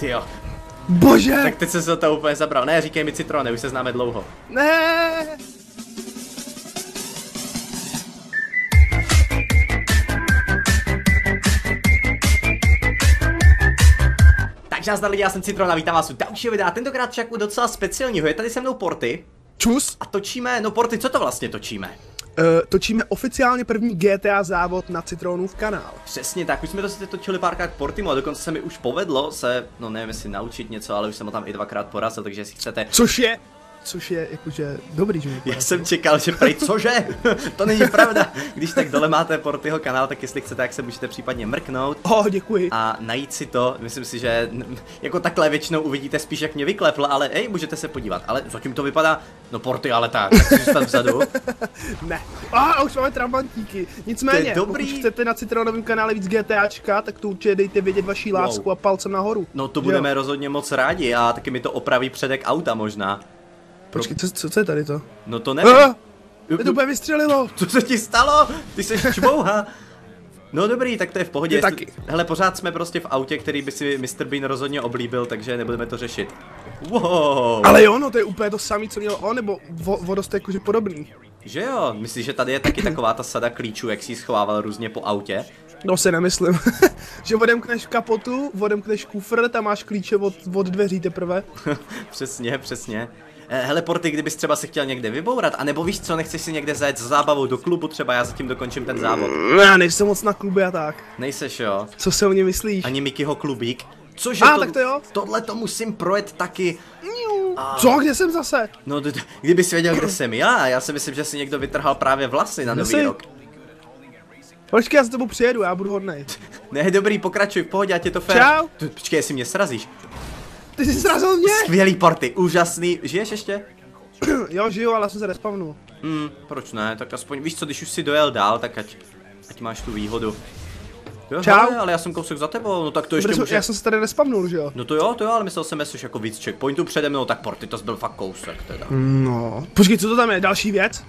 Tyjo. Bože! Tak teď jsem se to úplně zabral. Ne, říkej mi Citrone, už se známe dlouho. Ne! Takže nazdar lidi, já jsem Citron a vítám vás u dalšího videa, tentokrát však u docela speciálního. Je tady se mnou Porty. Čus! A točíme, no Porty, co to vlastně točíme? Točíme oficiálně první GTA závod na Citronův kanál. Přesně tak, už jsme to si točili párkrát k Portimu a dokonce se mi už povedlo se, no nevím jestli naučit něco, ale už jsem ho tam i dvakrát porazil, takže jestli chcete... Což je jakože dobrý, že mi Já jsem čekal, že prej, cože? To není pravda. Když tak dole máte Portyho kanál, tak jestli chcete, tak se můžete případně mrknout. Děkuji. A najít si to, myslím si, že jako takhle většinou uvidíte spíš, jak mě vyklepl, ale hej, můžete se podívat. Ale zatím to vypadá, no Porty, ale tak si zůstat vzadu. Ne. Už máme trabantíky. Nicméně, pokud chcete na Citronovém kanále víc GTAčka, tak to určitě dejte vědět vaší lásku a palcem nahoru. No to budeme rozhodně moc rádi a taky mi to opraví předek auta možná. Počkej, co je tady to? No to nevím. To úplně vystřelilo. Co se ti stalo? Ty jsi čmouha. No dobrý, tak to je v pohodě. Taky. Hele, pořád jsme prostě v autě, který by si Mr. Bean rozhodně oblíbil, takže nebudeme to řešit. Wow. Ale jo, no to je úplně to samé, co měl on, nebo vodost jakože podobný. Že jo? Myslíš, že tady je taky taková ta sada klíčů, jak si ji schovával různě po autě? No se nemyslím. Že odemkneš kapotu, odemkneš kufr, tam máš klíče od dveří teprve. Přesně, přesně. Hele Porty, kdybys třeba se chtěl někde vybourat, anebo víš co, nechceš si někde zajet s zábavou do klubu, třeba já zatím dokončím ten závod. Já nejsem moc na kluby a tak. Nejseš jo? Co si o mě myslíš? Ani Mikyho klubík? Cože tak to jo? Tohle to musím projet taky. Co, kde jsem zase? No, kdybys věděl, kde jsem já si myslím, že si někdo vytrhal právě vlasy na nový rok. Počkej, já s tebou přijedu, já budu hodnej. Ne, dobrý, pokračuj, v pohodě, ať je to fér. Čau. Počkej, jestli mě srazíš. Ty jsi srazil mě? Skvělý Porty, úžasný. Žiješ ještě? Jo, žiju, ale jsem se respavnul. Proč ne, tak aspoň, víš co, když už si dojel dál, tak ať máš tu výhodu. Jo, čau. Hele, ale já jsem kousek za tebou, no tak to ještě může... Já jsem se tady respavnul, že jo? No to jo, ale myslel jsem, že jsi jako víc checkpointů přede mnou, tak Porty, to byl fakt kousek teda. No. Počkej, co to tam je, další věc?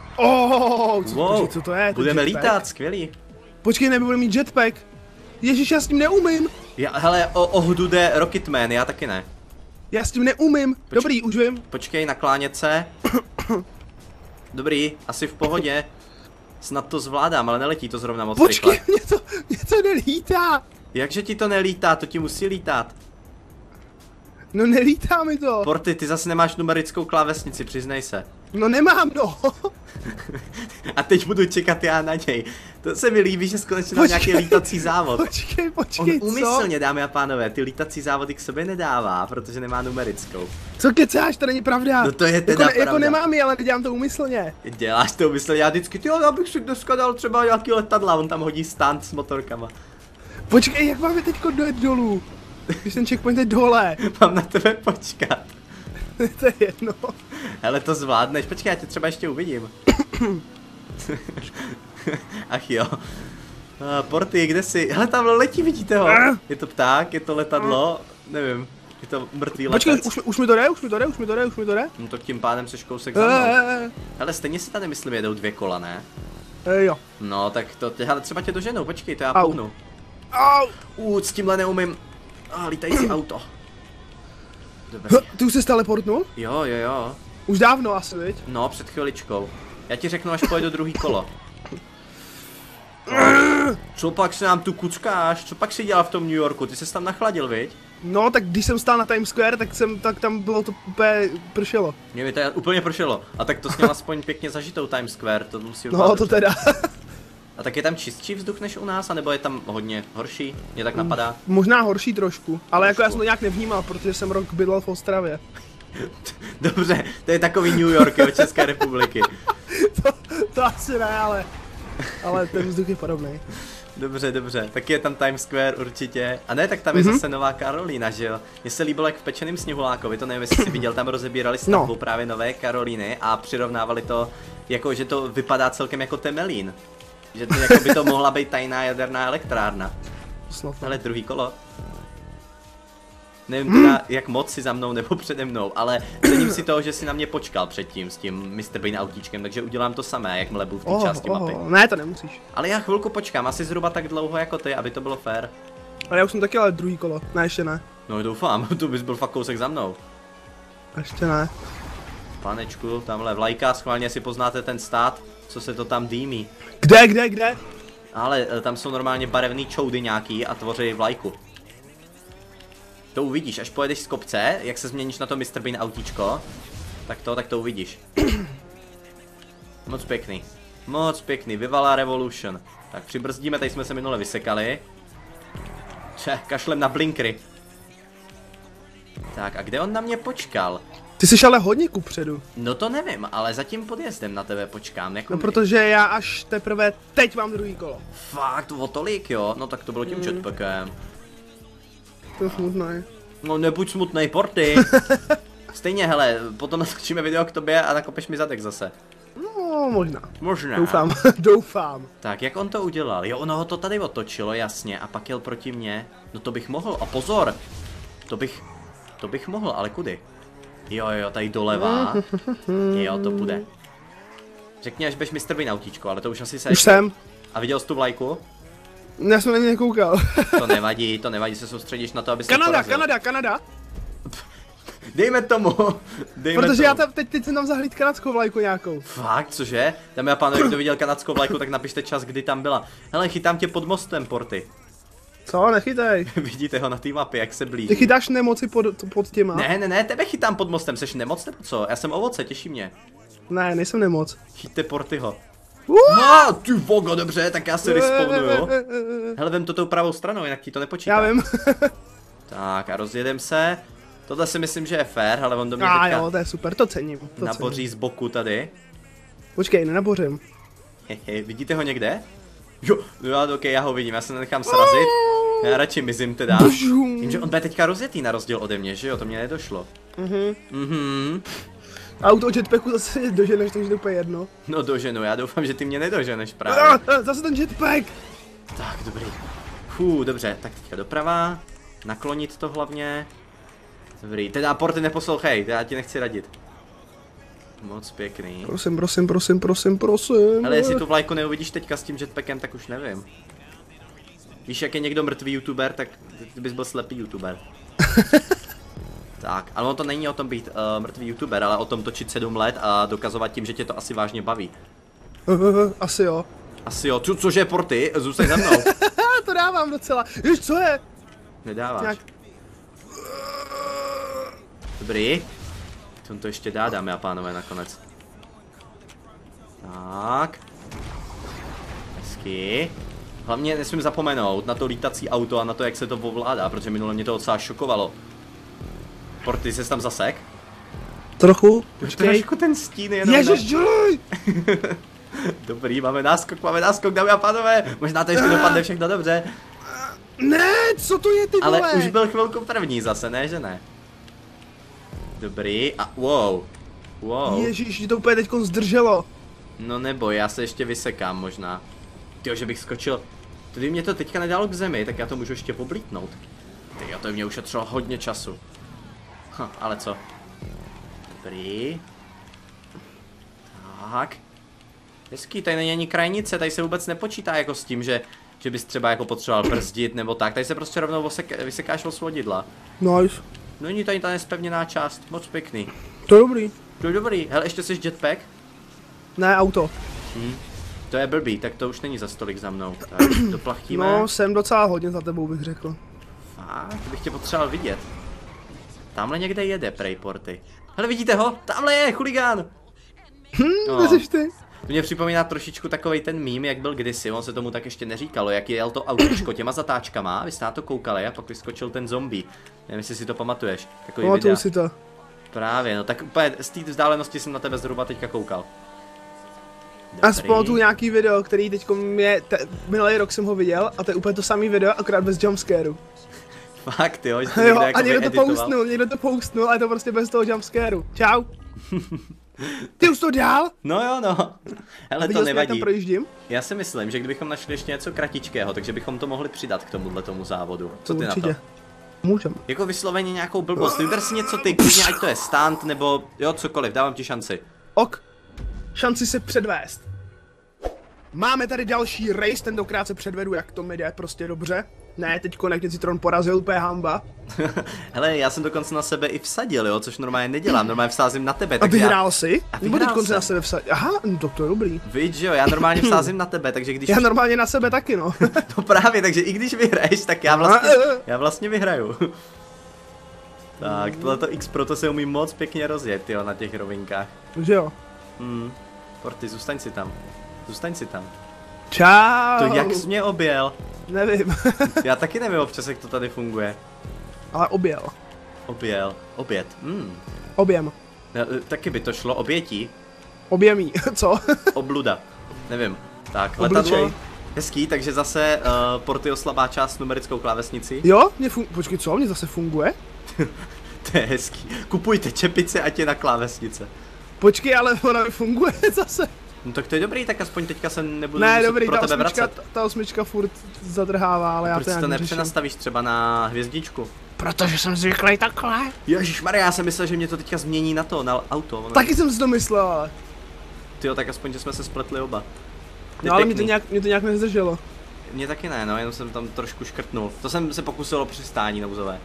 Co to je? Budeme lítat, skvělý. Počkej, nebudu mít jetpack. Ježíš, já s tím neumím. Hele, ohdu jde Rocketman, já taky ne. Já s tím neumím. Dobrý, už vím. Počkej, naklánět se. Dobrý, asi v pohodě. Snad to zvládám, ale neletí to zrovna moc rychle. Počkej, mě to nelítá. Jakže ti to nelítá, to ti musí lítat. No nelítá mi to. Porty, ty zase nemáš numerickou klávesnici, přiznej se. No nemám, no. A teď budu čekat já na něj. To se mi líbí, že konečně dal nějaký lítací závod. Počkej, On úmyslně, dámy a pánové, ty lítací závody k sobě nedává, protože nemá numerickou. Co kecáš, to není pravda. No to je teda pravda. Jako nemám ji, ale dělám to úmyslně. Děláš to úmyslně, já vždycky, já bych si dneska dal třeba nějaký letadla, on tam hodí stand s motorkama. Počkej, jak máme teďko dojet dolů? Když ten checkpoint je dole. Mám na tebe počkat. To je jedno. Hele, to zvládneš, počkej, já tě třeba ještě uvidím. Ach jo. Porty, kde jsi? Hele, tam letí, vidíte ho? Je to pták, je to letadlo, nevím. Je to mrtvý letec. Počkej, už mi to jde? No to tím pádem seš kousek za mnou. Hele, stejně si tady myslím jedou dvě kola, ne? Jo. No, tak to, hele, třeba tě doženou, počkej, to já pohnu. S tímhle neumím. Lítající auto. Dobrý. Ty už se teleportnul? Jo. Už dávno asi, viď? No, před chviličkou. Já ti řeknu, až pojedu druhý kolo. Co pak se nám tu kuckáš? Co pak si dělal v tom New Yorku? Ty ses tam nachladil, viď? No, tak když jsem stál na Times Square, tak tam bylo to úplně pršelo. Mě by to úplně pršelo. A tak to sněl aspoň pěkně zažitou Times Square, to musí No, to teda. A tak je tam čistší vzduch než u nás, anebo je tam hodně horší? Mě tak napadá. Možná horší trošku, ale jako já jsem to nějak nevnímal, protože jsem rok bydlel v Ostravě. Dobře, to je takový New York od České republiky. to asi ne, ale ten vzduch je podobný. Dobře, tak je tam Times Square určitě. A ne, tak tam je zase Nová Karolína, že jo? Mně se líbilo jak v Pečeným sněhulákovi, to nevím, jestli jsi viděl, tam rozebírali stavbu právě Nové Karolíny a přirovnávali to, jako že to vypadá celkem jako Temelín. Že to jako by to mohla být tajná jaderná elektrárna. Ale druhý kolo. Nevím teda, jak moc si za mnou nebo přede mnou, ale cením si toho, že si na mě počkal předtím s tím Mr. Bean autíčkem, takže udělám to samé, jakmile budu v té části mapy. Ne, to nemusíš. Ale já chvilku počkám, asi zhruba tak dlouho jako ty, aby to bylo fair. Ale já už jsem taky ale druhý kolo, ne ještě ne. No doufám, tu bys byl fakt kousek za mnou. Ještě ne. Panečku, tamhle vlajka, schválně si poznáte ten stát, co se to tam dýmí. Kde? Ale tam jsou normálně barevný čoudy nějaký a tvoří vlajku. To uvidíš, až pojedeš z kopce, jak se změníš na to Mr. Bean autíčko, tak to uvidíš. Moc pěkný, Vivala Revolution. Tak přibrzdíme, tady jsme se minule vysekali. Kašlem na blinkry. Tak a kde on na mě počkal? Ty jsi ale hodně kupředu. No to nevím, ale za tím podjezdem na tebe počkám. Jako no protože já až teprve teď mám druhý kolo. Fakt, o tolik jo? No tak to bylo tím jetpackem. To je smutné. No nebuď smutnej, Porty. Stejně, hele, potom natočíme video k tobě a nakopeš mi zadek zase. No, možná. Doufám. Doufám. Tak, jak on to udělal? Jo, ono ho to tady otočilo, jasně, a pak jel proti mně. No to bych mohl, a pozor! To bych mohl, ale kudy? Jo, tady doleva. Jo, to bude. Řekni, až budeš Mr. Bean autíčko, ale to už asi se... Už jsem. A viděl jsi tu vlajku? Já jsem na ně nekoukal. To nevadí, se soustředíš na to, aby se Kanada. Dejme tomu. Protože já tam teď jsem tam zahlíd kanadskou vlajku nějakou. Fakt, cože? Dámy a pánové, kdo viděl kanadskou vlajku, tak napište čas, kdy tam byla. Hele, chytám tě pod mostem, Porty. Co, nechytaj. Vidíte ho na té mapě, jak se blíží. Ty chytáš nemoci pod těma. Ne, tebe chytám pod mostem, seš nemoc nebo co? Já jsem ovoce, těší mě. Ne, nejsem nemoc. Chyťte Portyho. No, ty vogo, dobře, tak já se respawnuju. Hele, vem to tou pravou stranou, jinak ti to nepočítá. Já vím. Tak a rozjedem se. Tohle si myslím, že je fér, ale on do mě teďka... jo, to je super, to cením. Naboří z boku tady. Počkej, nenabořím. Vidíte ho někde? Jo, já ho vidím, já se nenechám srazit. Já radši mizím teda. Vím, že on bude teďka rozjetý na rozdíl ode mě, že jo, to mě nedošlo. Auto jetpacku zase doženeš, takže to je úplně jedno. No doženu, já doufám, že ty mě nedoženeš právě. Zase ten jetpack! Tak, dobrý. Dobře, tak teďka doprava. Naklonit to hlavně. Dobrý, teda Porty neposlouchej, já ti nechci radit. Moc pěkný. Prosím. Ale jestli tu vlajku neuvidíš teďka s tím jetpackem, tak už nevím. Víš, jak je někdo mrtvý youtuber, tak ty bys byl slepý youtuber. Tak, ale on to není o tom být mrtvý youtuber, ale o tom točit 7 let a dokazovat tím, že tě to asi vážně baví. Asi jo. Cože Porty? Zůstaň za mnou. To dávám docela. Víš, co je? Nedáváš. Nějak... Dobrý. On to ještě dá, dámy a pánové, nakonec. Tak. Hezky. Hlavně nesmím zapomenout na to lítací auto a na to, jak se to ovládá, protože minule mě to docela šokovalo. Porty, jsi tam zasek? Trochu. Trošku ten stín jenom. Ježiš, dělej! Dobrý, máme náskok, dámy a pánové. Možná to ještě dopadne všechno dobře. Ne, co to je, ty vole? Ale už byl chvilku první zase, ne, že ne? Dobrý, a wow. Ježíš, to úplně teďko zdrželo. No nebo, já se ještě vysekám možná. Tyjo, že bych skočil. Tady mě to teďka nedalo k zemi, tak já to můžu ještě poblítnout. Tyjo, to mě ušetřilo hodně času. Ale co? Dobrý. Tak. Hezký, tady není ani krajnice, tady se vůbec nepočítá jako s tím, že bys třeba jako potřeboval brzdit nebo tak. Tady se prostě rovnou vysekáš o svodidla. Nice. Není tady ta nespevněná část, moc pěkný. To je dobrý. To je dobrý, hele, ještě jsi jetpack? Ne, auto. To je blbý, tak to už není za stolik za mnou. Tak, doplachtíme. No, jsem docela hodně za tebou, bych řekl. Fakt, bych tě potřeboval vidět. Tamhle někde jede, prej Porty. Hele, vidíte ho? Tamhle je, chuligán! Jsi ty? To mě připomíná trošičku takovej ten mím, jak byl kdysi, on se tomu tak ještě neříkalo, jak jel to autíčko těma zatáčkama, vy jste na to koukali a pak vyskočil ten zombie. Nevím, jestli si to pamatuješ. Pamatuju si to. Právě, no tak úplně z té vzdálenosti jsem na tebe zhruba teďka koukal. A pamatuju nějaký video, který teďko minulý rok jsem ho viděl a to je úplně to samý video, akorát bez jumpscareu. Fakt jo, že jo, jako a někdo to postnul a je to prostě bez toho jumpscareu. Čau. Ty už to dělal? No jo, no. Hele, to nevadí. Tam projíždím? Já si myslím, že kdybychom našli ještě něco kratičkého, takže bychom to mohli přidat k tomu závodu. Co ty určitě. Na to? Můžem. Jako vysloveně nějakou blbost. Vyber si něco ty, klidně, ať to je stunt, nebo jo, cokoliv, dávám ti šanci. Ok. Šanci se předvést. Máme tady další race, tentokrát se předvedu, jak to mi jde, prostě dobře. Ne, teď konečně Citron porazil, úplně hamba. Hele, já jsem dokonce na sebe i vsadil, jo, což normálně nedělám, normálně vsázím na tebe. A vyhrál jsi? A nebo teď konce na sebe vsadil? Aha, no to je dobrý. Víš, jo, já normálně vsázím na tebe, takže když... Já normálně na sebe taky, no. No právě, takže i když vyhraješ, tak já vlastně vyhraju. Tak, tohleto X proto se umí moc pěkně rozjet, jo, na těch rovinkách. Že jo. Forty, zůstaň si tam. Zůstaň si tam. Čau. To jak jsi mě objel? Nevím. Já taky nevím občas, jak to tady funguje. Ale objel. Objel. Oběd. Objem. Taky by to šlo. Obětí. Objemí. Co? Obluda. Nevím. Tak, letadlo. Hezký, takže zase Porty slabá část numerickou klávesnici. Jo? Počkej, co? Mně zase funguje? To je hezký. Kupujte čepice, ať je na klávesnice. Počkej, ale ona funguje zase. No tak to je dobrý, tak aspoň teďka se nebudu pro tebe vracet. Ta osmička furt zadrhává, ale já to si to nepřenastavíš třeba na hvězdičku? Protože jsem zvyklý takhle. Ježišmarja, já jsem myslel, že mě to teďka změní na to, na auto. Taky jsem si to myslel. Tyjo, tak aspoň, že jsme se spletli oba. No ale mě to nějak nezdrželo. Mě taky ne, no, jenom jsem tam trošku škrtnul. To jsem se pokusil o přistání nouzové.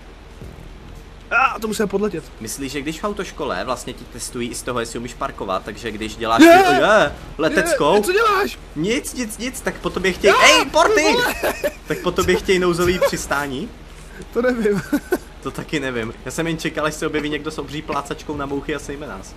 A to musím podletět. Myslíš, že když v autoškole vlastně ti testují i z toho, jestli umíš parkovat, takže když děláš leteckou... Co děláš? Nic, tak po tobě chtějí... Ej, Porty! Tak po tobě chtějí nouzový přistání? To nevím. To taky nevím. Já jsem jen čekal, až se objeví někdo s obří plácačkou na mouchy a sejme nás.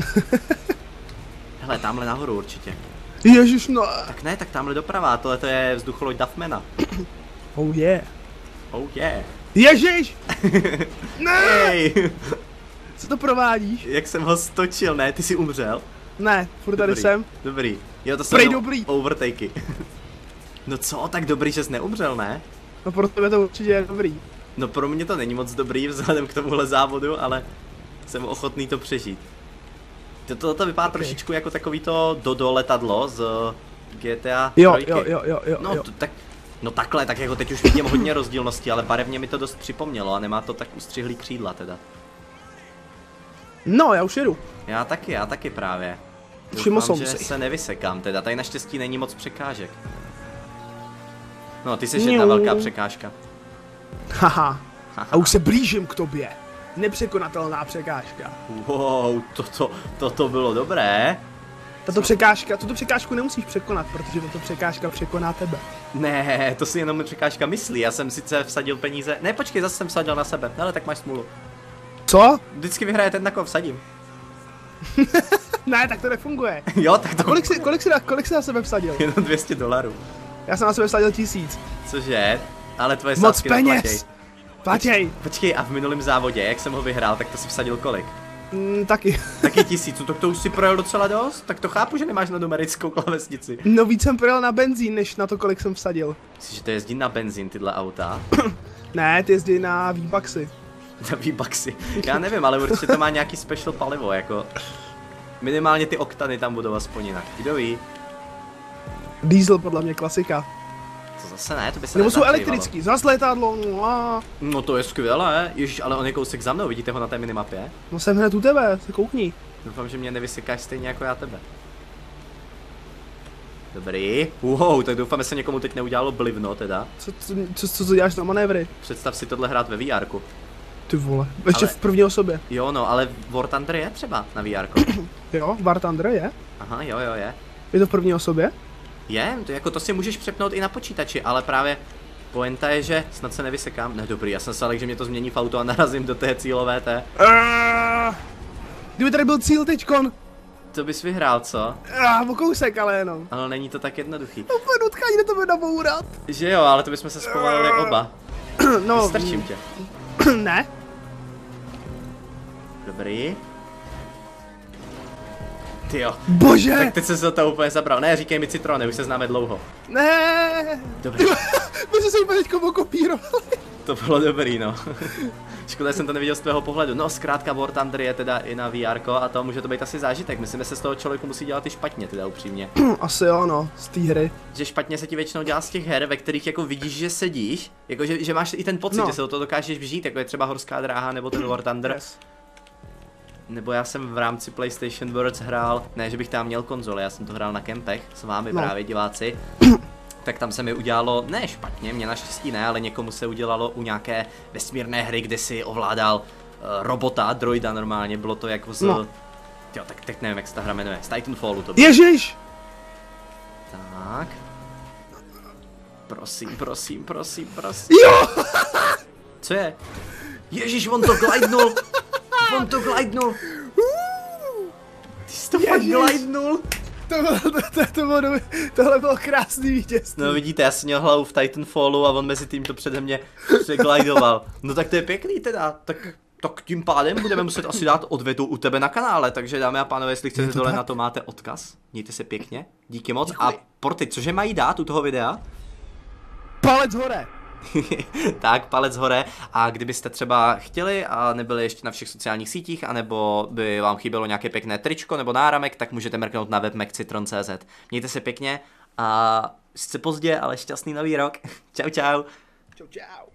Hele, tamhle nahoru určitě. Ježiš, no. Tak ne, tak tamhle doprava, tohle to je vzducholoď Duffmana. Oh yeah. Oh yeah. Ježiš! Ne! Hey. Co to provádíš? Jak jsem ho stočil, ne? Ty jsi umřel? Ne, furt tady jsem. Dobrý. Jo, to jsou overtakey. No co, tak dobrý, že jsi neumřel, ne? No pro tebe to určitě je dobrý. No pro mě to není moc dobrý vzhledem k tomuhle závodu, ale jsem ochotný to přežít. Toto vypadá trošičku jako takový to Dodo letadlo z GTA 3. Jo. No, no takhle, tak jako teď už vidím hodně rozdílností, ale barevně mi to dost připomnělo a nemá to tak ustřihlý křídla teda. No, já už jedu. Já taky právě. Všiml jsem že si. se nevysekám teda, tady naštěstí není moc překážek. No, ty jsi jedna velká překážka. Haha. A už se blížím k tobě. Nepřekonatelná překážka. Wow, toto bylo dobré. Tuto překážku nemusíš překonat, protože tato překážka překoná tebe. Ne, to si jenom překážka myslí, já jsem sice vsadil peníze. Ne, počkej, zase jsem vsadil na sebe, ale tak máš smůlu. Co? Vždycky vyhraje ten, na koho vsadím. Ne, tak to nefunguje. Jo, tak to... Kolik jsi na sebe vsadil? Jenom $200. Já jsem na sebe vsadil 1000. Cože? Ale tvoje moc sázky peněz! Platěj! Počkej, a v minulém závodě, jak jsem ho vyhrál, tak to si vsadil kolik? Taky. Taky 1000, no tak to už si projel docela dost, tak to chápu, že nemáš na numerickou klávesnici. No víc jsem projel na benzín, než na to, kolik jsem vsadil. Myslíš, že to jezdí na benzín, tyhle auta? Ne, ty jezdí na V-Bucksy. Na V-Bucksy, já nevím, ale určitě to má nějaký special palivo, jako... Minimálně ty oktany tam budou aspoň jinak, kdo ví? Diesel podle mě klasika. To zase ne, to by se nebo jsou elektrický, zas letadlo, no to je skvělé, ježiš, ale on je kousek za mnou, vidíte ho na té minimapě? No jsem hned u tebe, se koukni. Doufám, že mě nevysekáš stejně jako já tebe. Dobrý, wow, tak doufám, že se někomu teď neudělalo blivno teda. Co děláš na manévry? Představ si tohle hrát ve VR-ku. Ty vole, ještě v první osobě. Jo no, ale War Thunder je třeba na VR-ku. Jo, War Thunder je? Aha, jo, je. Je to v první osobě? Je, to si můžeš přepnout i na počítači, ale právě pointa je, že snad se nevysekám. Ne, dobrý, já jsem se ale, že mě to změní v auto a narazím do té cílové té. Kdyby tady byl cíl teďkon. To bys vyhrál, co? O kousek ale jenom. Ale není to tak jednoduchý. Nutka jde to nabourat. Že jo, ale to bychom se zpomalili oba. No. Strčím tě. Ne. Dobrý. Tyjo. Bože! Tak teď jsem se to úplně zabral. Ne, říkej mi Citrone, už se známe dlouho. Ne. Dobrý. Bože, se úplně teďko okopírovali. To bylo dobrý, no. Škoda, že jsem to neviděl z tvého pohledu. No, zkrátka War Thunder je teda i na VR a to může to být asi zážitek. Myslím, že se z toho člověku musí dělat i špatně, teda upřímně. Asi jo, no, z té hry. Že špatně se ti většinou dělá z těch her, ve kterých jako vidíš, že sedíš, jako že máš i ten pocit, že se do toho dokážeš vžít, jako je třeba Horská dráha nebo ten War Thunder. Yes. Nebo já jsem v rámci PlayStation Worlds hrál, ne, že bych tam měl konzole, já jsem to hrál na kempech s vámi právě diváci. Tak tam se mi udělalo, ne špatně, mě naštěstí ne, ale někomu se udělalo u nějaké vesmírné hry, kde si ovládal robota, droida normálně, bylo to jako z... No. Jo, tak teď nevím, jak se ta hra jmenuje, z Titanfallu to bylo. Ježiš! Tak. Prosím. Jo! Co je? Ježiš, on to glidenul! Ty jsi to fakt glidenul! Tohle bylo krásný vítězství. No vidíte, já jsem měl hlavu v Titanfallu a on mezi tím to přede mě přeglidoval. No tak to je pěkný teda, tak tím pádem budeme muset asi dát odvetu u tebe na kanále, takže dámy a pánové, jestli chcete dole na to máte odkaz, mějte se pěkně, díky moc. Děkuji. A Porty, cože mají dát u toho videa? Palec hore! Tak, palec hore, a kdybyste třeba chtěli a nebyli ještě na všech sociálních sítích, anebo by vám chybělo nějaké pěkné tričko nebo náramek, tak můžete mrknout na web mekcitron.cz. Mějte se pěkně a sice pozdě, ale šťastný nový rok. Čau. Čau.